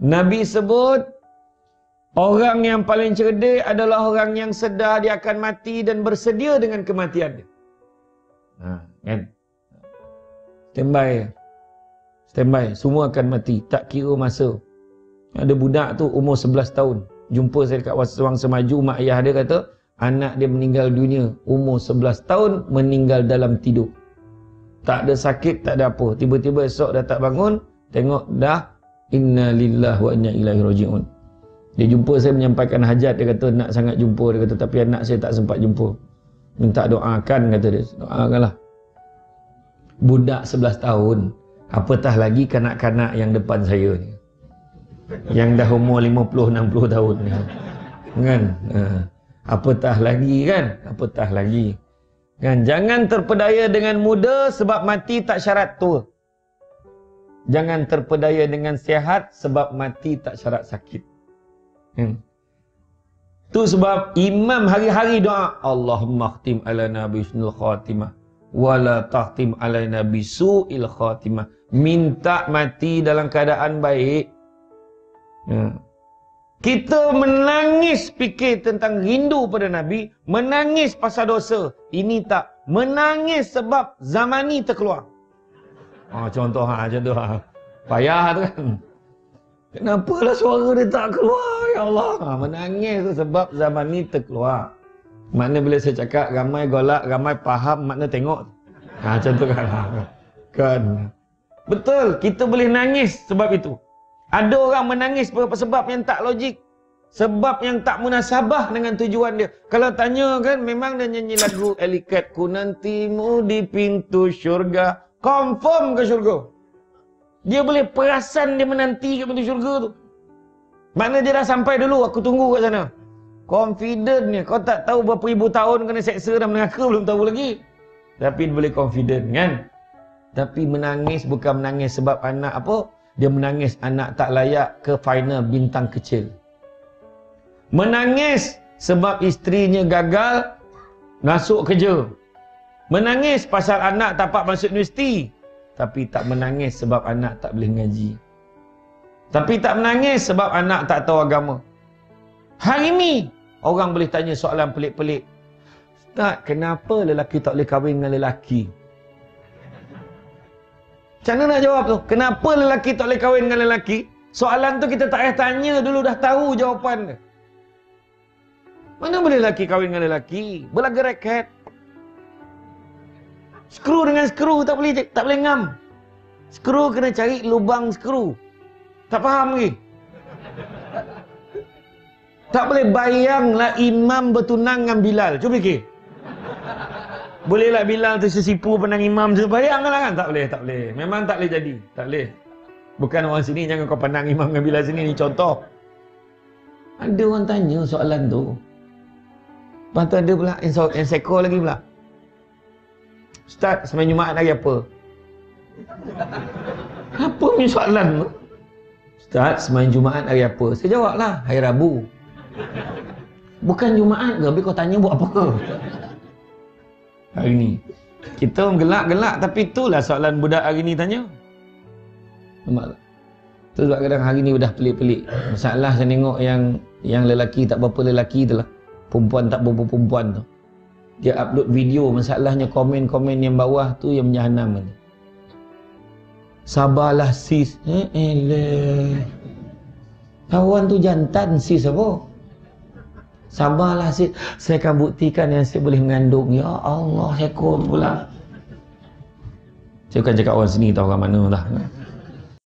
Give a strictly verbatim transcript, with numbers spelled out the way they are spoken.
Nabi sebut, orang yang paling cerdik adalah orang yang sedar dia akan mati dan bersedia dengan kematian dia. Ha, kan? Standby. Standby. Semua akan mati. Tak kira masa. Ada budak tu umur sebelas tahun. Jumpa saya dekat Wang Semaju, mak ayah dia kata, anak dia meninggal dunia. Umur sebelas tahun, meninggal dalam tidur. Tak ada sakit, tak ada apa. Tiba-tiba esok dah tak bangun, tengok dah, inna lillahi wa inna ilaihi raji'un. Dia jumpa saya menyampaikan hajat, dia kata nak sangat jumpa, dia kata tapi anak saya tak sempat jumpa. Minta doakan, kata dia. Doakanlah. Budak sebelas tahun, apatah lagi kanak-kanak yang depan saya ni, yang dah umur lima puluh enam puluh tahun ni. Kan? Ha. Apatah lagi kan? Apatah lagi. Kan? Jangan terpedaya dengan muda sebab mati tak syarat tua. Jangan terpedaya dengan sihat sebab mati tak syarat sakit. Hmm. Tu sebab imam hari-hari doa, Allahumma khtim alana bisnul khatimah wala tahtim alana bisu'il khatimah. Minta mati dalam keadaan baik. Hmm. Kita menangis fikir tentang rindu pada Nabi, menangis pasal dosa. Ini tak, menangis sebab zaman ni terkeluar. Oh, contoh ha, contoh ha. Payah tu kan. Kenapalah suara dia tak keluar, ya Allah. Ha, menangis tu sebab zaman ni terkeluar. Makna bila saya cakap ramai golak, ramai faham, makna tengok. Ha, contoh kan. Ha, kan. Betul, kita boleh nangis sebab itu. Ada orang menangis sebab yang tak logik. Sebab yang tak munasabah dengan tujuan dia. Kalau tanya kan, memang dia nyanyi lagu Elikat, ku nantimu di pintu syurga. Confirm ke syurga? Dia boleh perasan dia menanti ke pintu syurga tu. Makna dia dah sampai dulu, aku tunggu kat sana. Confident ni. Kau tak tahu berapa ribu tahun kena seksa dan menangka, belum tahu lagi. Tapi dia boleh confident kan. Tapi menangis bukan menangis sebab anak apa? Dia menangis anak tak layak ke final bintang kecil. Menangis sebab isterinya gagal masuk kerja. Menangis pasal anak tak dapat masuk universiti. Tapi tak menangis sebab anak tak boleh ngaji. Tapi tak menangis sebab anak tak tahu agama. Hari ni orang boleh tanya soalan pelik-pelik. Ustaz, kenapa lelaki tak boleh kahwin dengan lelaki? Macam mana nak jawab tu? Kenapa lelaki tak boleh kahwin dengan lelaki? Soalan tu kita tak payah tanya dulu, dah tahu jawapan dia. Mana boleh lelaki kahwin dengan lelaki? Belaga raket. Skru dengan skru tak boleh tak boleh ngam. Skru kena cari lubang skru. Tak faham lagi. Tak boleh bayanglah imam bertunang dengan Bilal. Cuba fikir. Bolehlah Bilal tu sesipu pandang imam tu. Bayanglah kan? Tak boleh, tak boleh. Memang tak boleh jadi. Tak boleh. Bukan orang sini, jangan kau pandang imam dengan Bilal sini. Ni contoh. Ada orang tanya soalan tu. Lepas tu ada pula yang seko lagi pula. Ustaz, semain Jumaat hari apa? Apa punya soalan tu? Ustaz, semain Jumaat hari apa? Saya jawablah, hari Rabu. Bukan Jumaat ke? Habis kau tanya buat apa? Hari ni. Kita gelak-gelak, tapi itulah soalan budak hari ni tanya. Nampak tak? Itu sebab kadang hari ni dah pelik-pelik. Masalah saya tengok yang yang lelaki tak berapa lelaki tu lah. Perempuan tak berapa perempuan tu. Dia upload video, masalahnya komen-komen yang bawah tu yang menyahanam ni. Sabarlah sis. Eh, eleh. Kawan tu jantan sis apa? Sabarlah sis. Saya akan buktikan yang saya boleh mengandung. Ya Allah, ekor pula. Saya bukan cakap orang sini tahu orang mana dah.